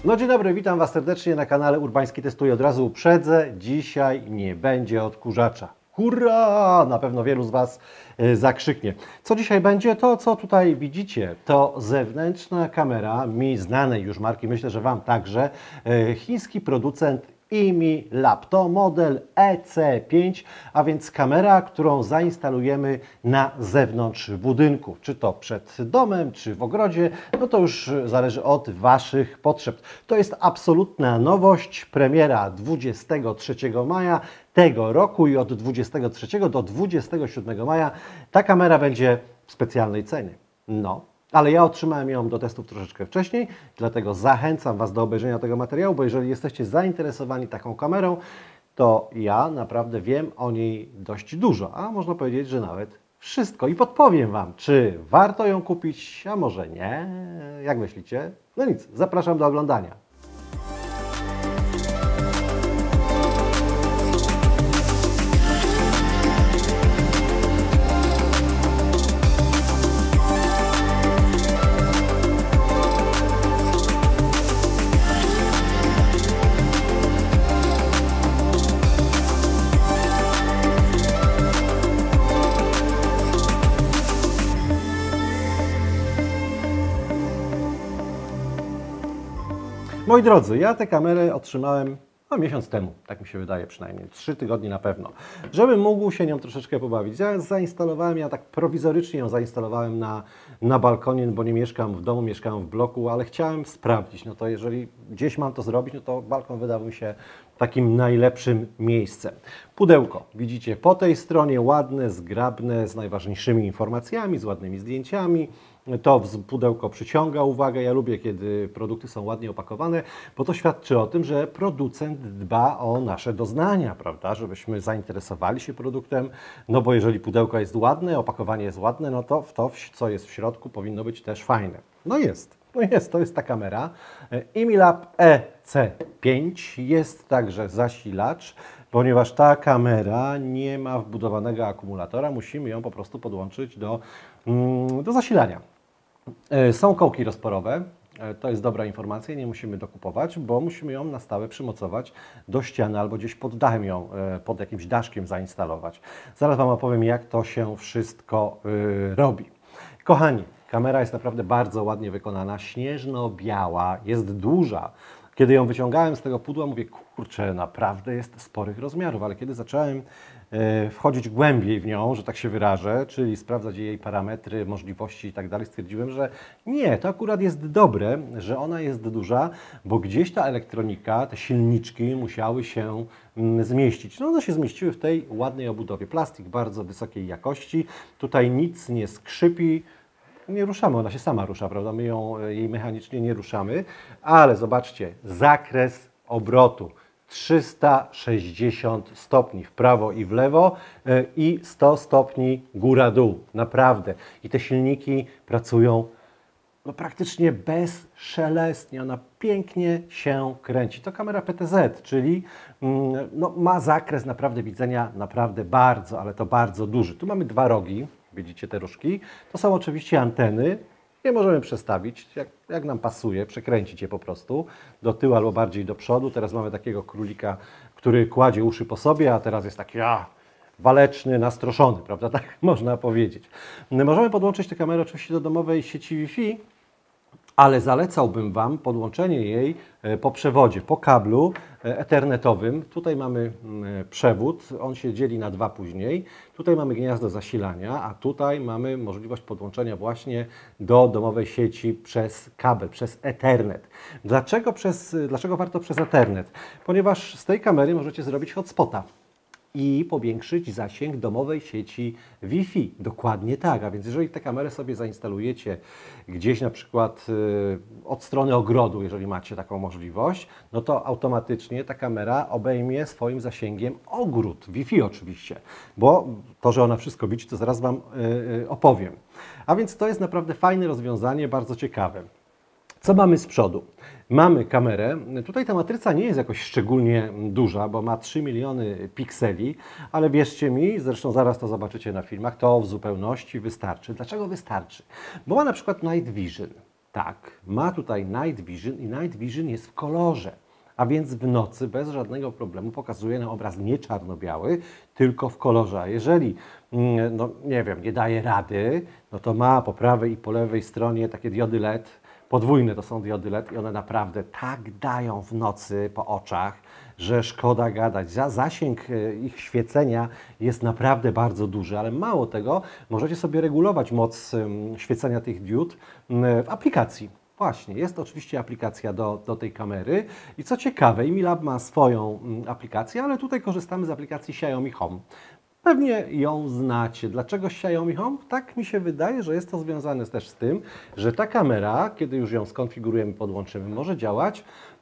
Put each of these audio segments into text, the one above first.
No dzień dobry, witam Was serdecznie na kanale Urbański Testuje. Od razu uprzedzę, dzisiaj nie będzie odkurzacza. Hurra! Na pewno wielu z Was zakrzyknie. Co dzisiaj będzie? To, co tutaj widzicie, to zewnętrzna kamera mi znanej już marki, myślę, że Wam także, chiński producent IMI Lab. To model EC5, a więc kamera, którą zainstalujemy na zewnątrz budynku. Czy to przed domem, czy w ogrodzie, no to już zależy od Waszych potrzeb. To jest absolutna nowość, premiera 23 maja tego roku i od 23 do 27 maja ta kamera będzie w specjalnej cenie. No. Ale ja otrzymałem ją do testów troszeczkę wcześniej, dlatego zachęcam Was do obejrzenia tego materiału, bo jeżeli jesteście zainteresowani taką kamerą, to ja naprawdę wiem o niej dość dużo, a można powiedzieć, że nawet wszystko. I podpowiem Wam, czy warto ją kupić, a może nie. Jak myślicie? No nic, zapraszam do oglądania. Moi drodzy, ja tę kamerę otrzymałem miesiąc temu, tak mi się wydaje przynajmniej, 3 tygodnie na pewno, żebym mógł się nią troszeczkę pobawić. Ja zainstalowałem, ja tak prowizorycznie ją zainstalowałem na balkonie, bo nie mieszkam w domu, mieszkam w bloku, ale chciałem sprawdzić, no to jeżeli gdzieś mam to zrobić, no to balkon wydał mi się takim najlepszym miejscem. Pudełko, widzicie po tej stronie, ładne, zgrabne, z najważniejszymi informacjami, z ładnymi zdjęciami. To pudełko przyciąga uwagę. Ja lubię, kiedy produkty są ładnie opakowane, bo to świadczy o tym, że producent dba o nasze doznania, prawda? Żebyśmy zainteresowali się produktem, no bo jeżeli pudełko jest ładne, opakowanie jest ładne, no to co jest w środku, powinno być też fajne. No jest, to jest ta kamera. IMI Lab EC5, jest także zasilacz, ponieważ ta kamera nie ma wbudowanego akumulatora, musimy ją po prostu podłączyć do zasilania. Są kołki rozporowe, to jest dobra informacja, nie musimy dokupować, bo musimy ją na stałe przymocować do ściany albo gdzieś pod dachem ją, pod jakimś daszkiem zainstalować. Zaraz Wam opowiem, jak to się wszystko robi. Kochani, kamera jest naprawdę bardzo ładnie wykonana, śnieżno-biała, jest duża. Kiedy ją wyciągałem z tego pudła, mówię, kurczę, naprawdę jest sporych rozmiarów, ale kiedy zacząłem wchodzić głębiej w nią, że tak się wyrażę, czyli sprawdzać jej parametry, możliwości i tak dalej, stwierdziłem, że nie, to akurat jest dobre, że ona jest duża, bo gdzieś ta elektronika, te silniczki musiały się zmieścić. No one się zmieściły w tej ładnej obudowie. Plastik bardzo wysokiej jakości, tutaj nic nie skrzypi, nie ruszamy, ona się sama rusza, prawda? My jej mechanicznie nie ruszamy, ale zobaczcie, zakres obrotu 360 stopni w prawo i w lewo i 100 stopni góra-dół, naprawdę. I te silniki pracują praktycznie bezszelestnie, ona pięknie się kręci. To kamera PTZ, czyli ma zakres naprawdę widzenia naprawdę bardzo, ale to bardzo duży. Tu mamy 2 rogi. Widzicie te różki? To są oczywiście anteny. Je możemy przestawić, jak nam pasuje, przekręcić je po prostu do tyłu albo bardziej do przodu. Teraz mamy takiego królika, który kładzie uszy po sobie, a teraz jest taki waleczny, nastroszony, prawda? Tak można powiedzieć. Możemy podłączyć tę kamerę oczywiście do domowej sieci Wi-Fi, ale zalecałbym Wam podłączenie jej po przewodzie, po kablu ethernetowym. Tutaj mamy przewód, on się dzieli na 2 później. Tutaj mamy gniazdo zasilania, a tutaj mamy możliwość podłączenia właśnie do domowej sieci przez kabel, przez Ethernet. Dlaczego warto przez Ethernet? Ponieważ z tej kamery możecie zrobić hotspota i powiększyć zasięg domowej sieci Wi-Fi. Dokładnie tak, a więc jeżeli tę kamerę sobie zainstalujecie gdzieś na przykład od strony ogrodu, jeżeli macie taką możliwość, no to automatycznie ta kamera obejmie swoim zasięgiem ogród, Wi-Fi oczywiście, bo to, że ona wszystko widzi, to zaraz Wam opowiem. A więc to jest naprawdę fajne rozwiązanie, bardzo ciekawe. Co mamy z przodu? Mamy kamerę. Tutaj ta matryca nie jest jakoś szczególnie duża, bo ma 3 miliony pikseli, ale wierzcie mi, zresztą zaraz to zobaczycie na filmach, to w zupełności wystarczy. Dlaczego wystarczy? Bo ma na przykład Night Vision. Tak, ma tutaj Night Vision i Night Vision jest w kolorze. A więc w nocy bez żadnego problemu pokazuje nam obraz nie czarno-biały, tylko w kolorze. A jeżeli, no nie wiem, nie daje rady, no to ma po prawej i po lewej stronie takie diody LED, podwójne to są diody LED i one naprawdę tak dają w nocy po oczach, że szkoda gadać. Zasięg ich świecenia jest naprawdę bardzo duży, ale mało tego, możecie sobie regulować moc świecenia tych diod w aplikacji. Właśnie, jest oczywiście aplikacja do tej kamery i co ciekawe, Imilab ma swoją aplikację, ale tutaj korzystamy z aplikacji Xiaomi Home. Pewnie ją znacie. Dlaczego Xiaomi Home? Tak mi się wydaje, że jest to związane też z tym, że ta kamera, kiedy już ją skonfigurujemy, podłączymy, może działać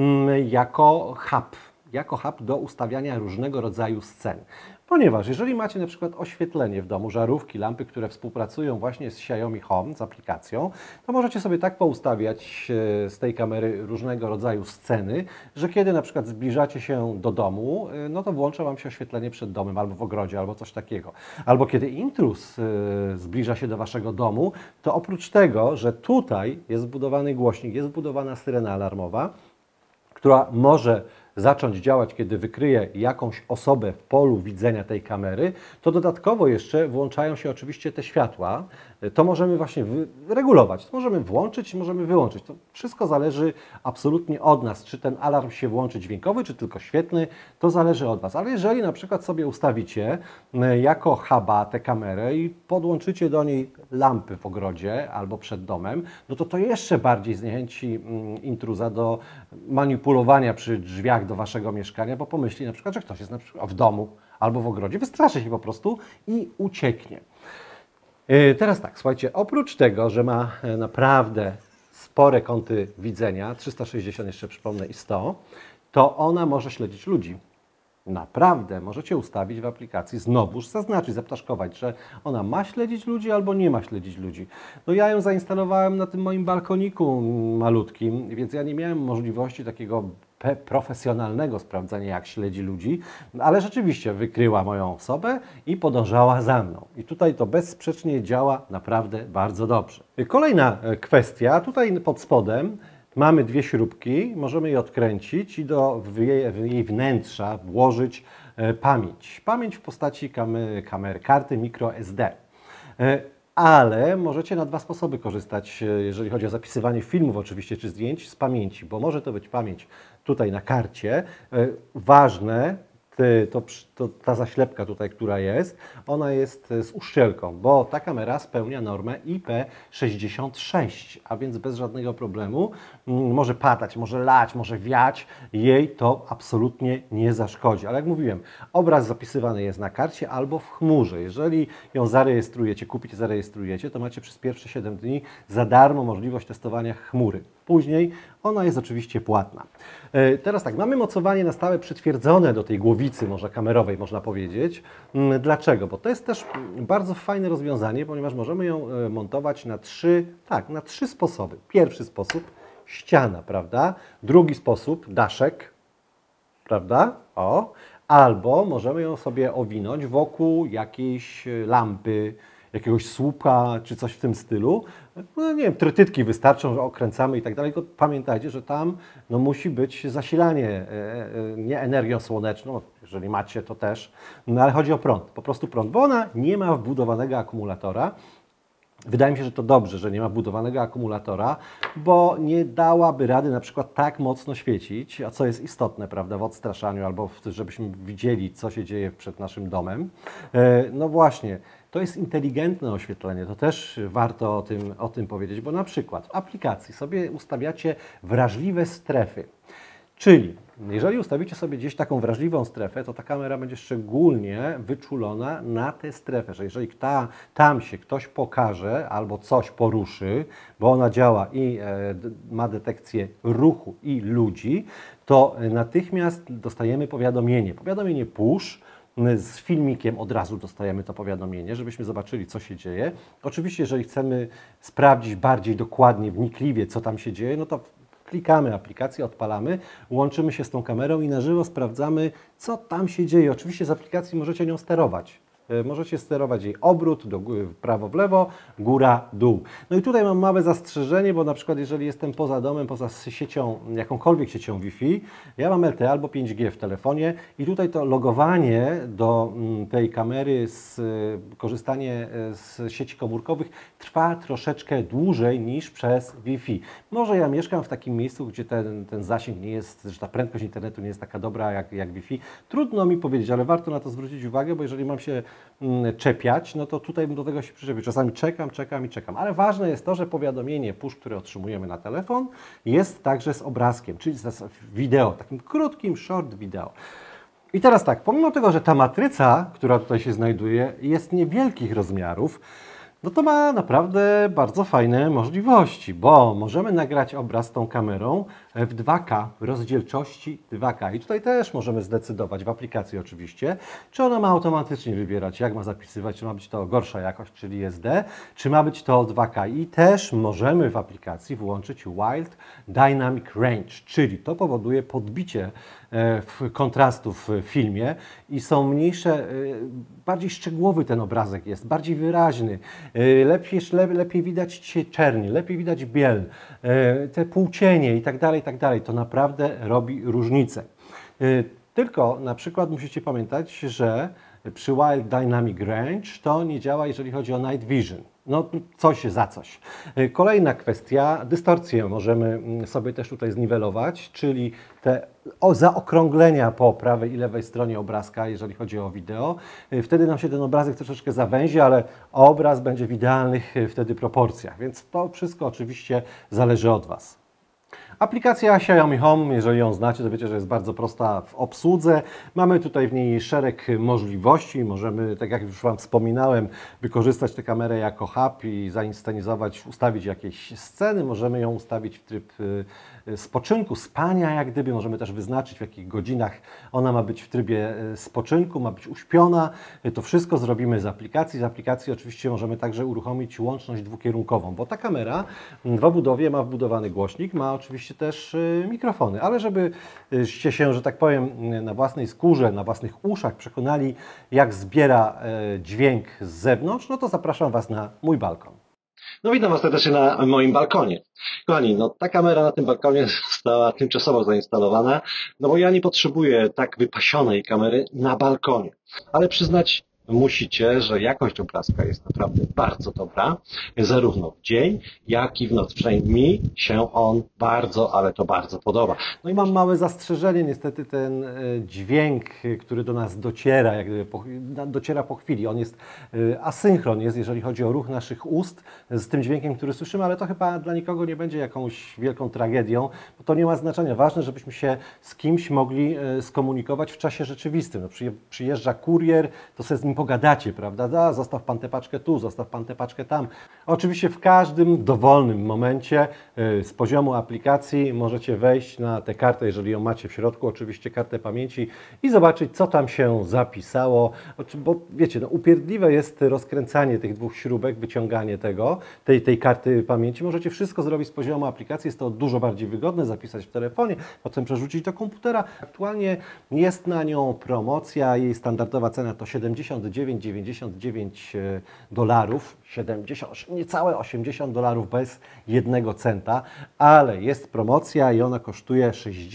jako hub do ustawiania różnego rodzaju scen. Ponieważ jeżeli macie na przykład oświetlenie w domu, żarówki, lampy, które współpracują właśnie z Xiaomi Home, z aplikacją, to możecie sobie tak poustawiać z tej kamery różnego rodzaju sceny, że kiedy na przykład zbliżacie się do domu, no to włącza Wam się oświetlenie przed domem albo w ogrodzie, albo coś takiego. Albo kiedy intruz zbliża się do Waszego domu, to oprócz tego, że tutaj jest wbudowany głośnik, jest wbudowana syrena alarmowa, która może zacząć działać, kiedy wykryje jakąś osobę w polu widzenia tej kamery, to dodatkowo jeszcze włączają się oczywiście te światła. To możemy właśnie regulować. To możemy włączyć, możemy wyłączyć. To wszystko zależy absolutnie od nas. Czy ten alarm się włączy dźwiękowy, czy tylko świetlny, to zależy od Was. Ale jeżeli na przykład sobie ustawicie jako huba tę kamerę i podłączycie do niej lampy w ogrodzie albo przed domem, no to jeszcze bardziej zniechęci intruza do manipulowania przy drzwiach do Waszego mieszkania, bo pomyśli na przykład, że ktoś jest na przykład w domu albo w ogrodzie, wystraszy się po prostu i ucieknie. Teraz tak, słuchajcie, oprócz tego, że ma naprawdę spore kąty widzenia, 360 jeszcze przypomnę i 100, to ona może śledzić ludzi. Naprawdę możecie ustawić w aplikacji, znowuż zaznaczyć, zaptaszkować, że ona ma śledzić ludzi albo nie ma śledzić ludzi. No ja ją zainstalowałem na tym moim balkoniku malutkim, więc ja nie miałem możliwości takiego profesjonalnego sprawdzania, jak śledzi ludzi, ale rzeczywiście wykryła moją osobę i podążała za mną. I tutaj to bezsprzecznie działa naprawdę bardzo dobrze. Kolejna kwestia, tutaj pod spodem mamy dwie śrubki, możemy je odkręcić i w jej wnętrza włożyć pamięć. Pamięć w postaci karty microSD. Ale możecie na dwa sposoby korzystać, jeżeli chodzi o zapisywanie filmów oczywiście, czy zdjęć z pamięci, bo może to być pamięć tutaj na karcie. Ważne, ta zaślepka tutaj, która jest, ona jest z uszczelką, bo ta kamera spełnia normę IP66, a więc bez żadnego problemu może padać, może lać, może wiać, jej to absolutnie nie zaszkodzi. Ale jak mówiłem, obraz zapisywany jest na karcie albo w chmurze. Jeżeli ją zarejestrujecie, kupicie, zarejestrujecie, to macie przez pierwsze 7 dni za darmo możliwość testowania chmury. Później ona jest oczywiście płatna. Teraz tak, mamy mocowanie na stałe przytwierdzone do tej głowicy, może kamerowej, można powiedzieć. Dlaczego? Bo to jest też bardzo fajne rozwiązanie, ponieważ możemy ją montować na trzy sposoby. Pierwszy sposób, ściana, prawda? Drugi sposób, daszek, prawda? O. Albo możemy ją sobie owinąć wokół jakiejś lampy, jakiegoś słupa, czy coś w tym stylu. No nie wiem, trytytki wystarczą, że okręcamy i tak dalej, tylko pamiętajcie, że tam no, musi być zasilanie nie energią słoneczną, jeżeli macie to też, no ale chodzi o prąd, po prostu prąd, bo ona nie ma wbudowanego akumulatora. Wydaje mi się, że to dobrze, że nie ma wbudowanego akumulatora, bo nie dałaby rady na przykład tak mocno świecić, a co jest istotne, prawda, w odstraszaniu albo żebyśmy widzieli, co się dzieje przed naszym domem. No właśnie, to jest inteligentne oświetlenie, to też warto o tym powiedzieć, bo na przykład w aplikacji sobie ustawiacie wrażliwe strefy, czyli jeżeli ustawicie sobie gdzieś taką wrażliwą strefę, to ta kamera będzie szczególnie wyczulona na tę strefę, że jeżeli tam się ktoś pokaże albo coś poruszy, bo ona działa i ma detekcję ruchu i ludzi, to natychmiast dostajemy powiadomienie. Powiadomienie push, z filmikiem od razu dostajemy to powiadomienie, żebyśmy zobaczyli, co się dzieje. Oczywiście, jeżeli chcemy sprawdzić bardziej dokładnie, wnikliwie, co tam się dzieje, no to klikamy aplikację, odpalamy, łączymy się z tą kamerą i na żywo sprawdzamy, co tam się dzieje. Oczywiście z aplikacji możecie nią sterować. Możecie sterować jej obrót do góry, prawo, w lewo, góra, dół. No i tutaj mam małe zastrzeżenie, bo na przykład jeżeli jestem poza domem, poza siecią, jakąkolwiek siecią Wi-Fi, ja mam LTE albo 5G w telefonie i tutaj to logowanie do tej kamery, korzystanie z sieci komórkowych trwa troszeczkę dłużej niż przez Wi-Fi. Może ja mieszkam w takim miejscu, gdzie ten zasięg nie jest, że ta prędkość internetu nie jest taka dobra jak Wi-Fi. Trudno mi powiedzieć, ale warto na to zwrócić uwagę, bo jeżeli mam się czepiać, no to tutaj bym do tego się przyczepił. Czasami czekam, ale ważne jest to, że powiadomienie push, które otrzymujemy na telefon, jest także z obrazkiem, czyli z wideo, takim krótkim short wideo. I teraz tak, pomimo tego, że ta matryca, która tutaj się znajduje, jest niewielkich rozmiarów, no to ma naprawdę bardzo fajne możliwości, bo możemy nagrać obraz tą kamerą w 2K, w rozdzielczości 2K. I tutaj też możemy zdecydować, w aplikacji oczywiście, czy ona ma automatycznie wybierać, jak ma zapisywać, czy ma być to gorsza jakość, czyli SD, czy ma być to 2K. I też możemy w aplikacji włączyć Wild Dynamic Range, czyli to powoduje podbicie kontrastu w filmie i są mniejsze, bardziej szczegółowy ten obrazek jest, bardziej wyraźny, lepiej widać czerni, lepiej widać biel, te półcienie i tak dalej, to naprawdę robi różnicę. Tylko na przykład musicie pamiętać, że przy Wild Dynamic Range to nie działa, jeżeli chodzi o Night Vision. No coś za coś. Kolejna kwestia, dystorsję możemy sobie też tutaj zniwelować, czyli te zaokrąglenia po prawej i lewej stronie obrazka, jeżeli chodzi o wideo. Wtedy nam się ten obrazek troszeczkę zawęzi, ale obraz będzie w idealnych wtedy proporcjach, więc to wszystko oczywiście zależy od Was. Aplikacja Xiaomi Home, jeżeli ją znacie, to wiecie, że jest bardzo prosta w obsłudze. Mamy tutaj w niej szereg możliwości. Możemy, tak jak już Wam wspominałem, wykorzystać tę kamerę jako hub i zainscenizować, ustawić jakieś sceny. Możemy ją ustawić w tryb spoczynku, spania jak gdyby. Możemy też wyznaczyć, w jakich godzinach ona ma być w trybie spoczynku, ma być uśpiona. To wszystko zrobimy z aplikacji. Z aplikacji oczywiście możemy także uruchomić łączność dwukierunkową, bo ta kamera w obudowie ma wbudowany głośnik, ma oczywiście też mikrofony, ale żebyście się, że tak powiem, na własnej skórze, na własnych uszach przekonali, jak zbiera dźwięk z zewnątrz, no to zapraszam Was na mój balkon. No witam Was serdecznie na moim balkonie. Kochani, no ta kamera na tym balkonie została tymczasowo zainstalowana, no bo ja nie potrzebuję tak wypasionej kamery na balkonie. Ale przyznać musicie, że jakość obrazka jest naprawdę bardzo dobra, zarówno w dzień, jak i w noc. Przynajmniej mi się on bardzo, ale to bardzo podoba. No i mam małe zastrzeżenie, niestety ten dźwięk, który do nas dociera, jak gdyby dociera po chwili, on jest asynchron, jeżeli chodzi o ruch naszych ust z tym dźwiękiem, który słyszymy, ale to chyba dla nikogo nie będzie jakąś wielką tragedią, bo to nie ma znaczenia. Ważne, żebyśmy się z kimś mogli skomunikować w czasie rzeczywistym. No, przyjeżdża kurier, to sobie z nim pogadacie, prawda? Zostaw Pan tę paczkę tu, zostaw Pan tę paczkę tam. Oczywiście w każdym dowolnym momencie z poziomu aplikacji możecie wejść na tę kartę, jeżeli ją macie w środku, oczywiście kartę pamięci i zobaczyć, co tam się zapisało, bo wiecie, no, upierdliwe jest rozkręcanie tych dwóch śrubek, wyciąganie tej karty pamięci. Możecie wszystko zrobić z poziomu aplikacji, jest to dużo bardziej wygodne, zapisać w telefonie, potem przerzucić do komputera. Aktualnie jest na nią promocja, jej standardowa cena to $79,99, niecałe $80 bez 1 centa, ale jest promocja i ona kosztuje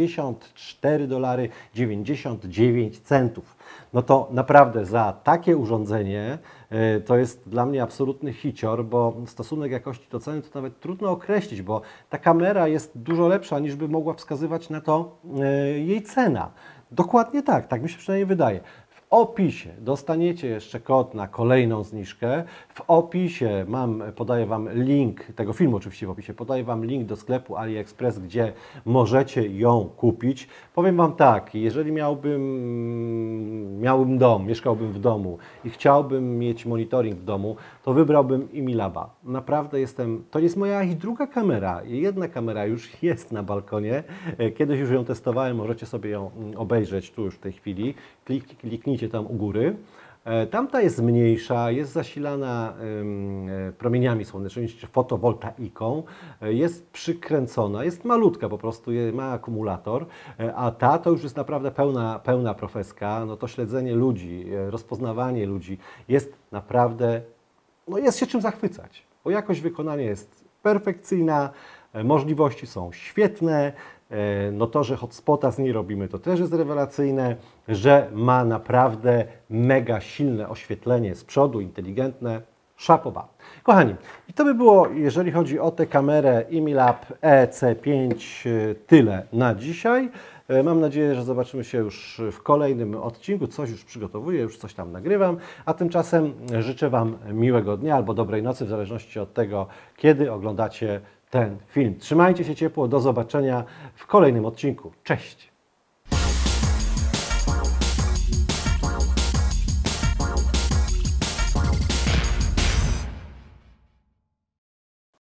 $64,99. No to naprawdę za takie urządzenie to jest dla mnie absolutny hicior, bo stosunek jakości do ceny to nawet trudno określić, bo ta kamera jest dużo lepsza niż by mogła wskazywać na to jej cena. Dokładnie tak, tak mi się przynajmniej wydaje. W opisie dostaniecie jeszcze kod na kolejną zniżkę. W opisie podaję Wam link, tego filmu oczywiście w opisie, podaję Wam link do sklepu AliExpress, gdzie możecie ją kupić. Powiem Wam tak, jeżeli miałbym dom, mieszkałbym w domu i chciałbym mieć monitoring w domu, to wybrałbym Imilaba. Naprawdę to jest moja i druga kamera. Jedna kamera już jest na balkonie. Kiedyś już ją testowałem, możecie sobie ją obejrzeć tu już w tej chwili. Kliknijcie tam u góry. Tamta jest mniejsza, jest zasilana promieniami słonecznymi, czy fotowoltaiką, jest przykręcona, jest malutka po prostu, ma akumulator, a ta to już jest naprawdę pełna profeska. No to śledzenie ludzi, rozpoznawanie ludzi jest naprawdę, no jest się czym zachwycać, bo jakość wykonania jest perfekcyjna, możliwości są świetne. No to, że hotspota z niej robimy, to też jest rewelacyjne, że ma naprawdę mega silne oświetlenie z przodu, inteligentne, chapeau bas. Kochani, i to by było, jeżeli chodzi o tę kamerę Imilab EC5, tyle na dzisiaj. Mam nadzieję, że zobaczymy się już w kolejnym odcinku. Coś już przygotowuję, już coś tam nagrywam, a tymczasem życzę Wam miłego dnia albo dobrej nocy, w zależności od tego, kiedy oglądacie ten film. Trzymajcie się ciepło, do zobaczenia w kolejnym odcinku. Cześć!